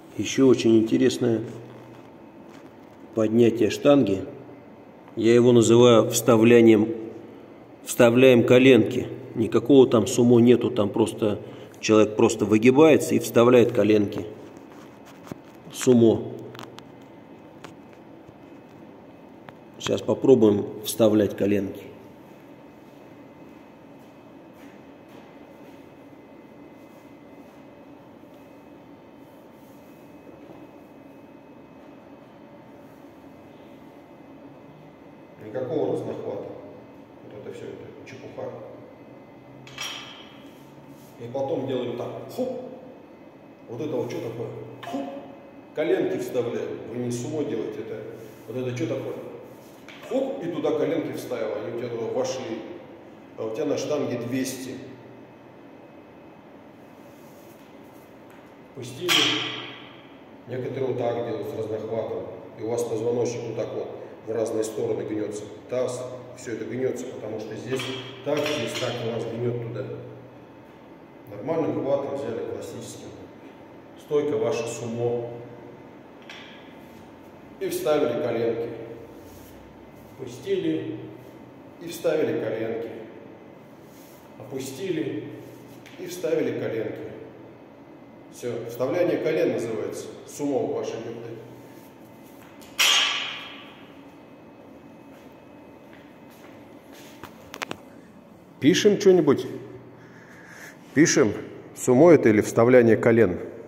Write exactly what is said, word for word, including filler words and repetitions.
Еще очень интересное поднятие штанги. Я его называю вставлянием, вставляем коленки. Никакого там сумо нету, там просто человек просто выгибается и вставляет коленки. Сумо. Сейчас попробуем вставлять коленки. Никакого разнохвата. Вот это все, это чепуха. И потом делаем так. Хуп. Вот это вот что такое? Хуп. Коленки вставляем. Вы не сумо делаете, это. Вот это что такое? Хуп. И туда коленки вставил. Они у тебя туда вошли. А у тебя на штанге двести. Пустили. Некоторые вот так делают с разнохватом. И у вас позвоночник вот так вот в разные стороны гнется. Таз, все это гнется, потому что здесь так, здесь так у вас гнет туда. Нормальным хватом взяли классическим. Стойка ваша сумо. И вставили коленки. Пустили и вставили коленки. Опустили и вставили коленки. Все, вставляние колен называется. Сумо в вашей группе. Пишем что-нибудь? Пишем, сумо это или вставляние колен?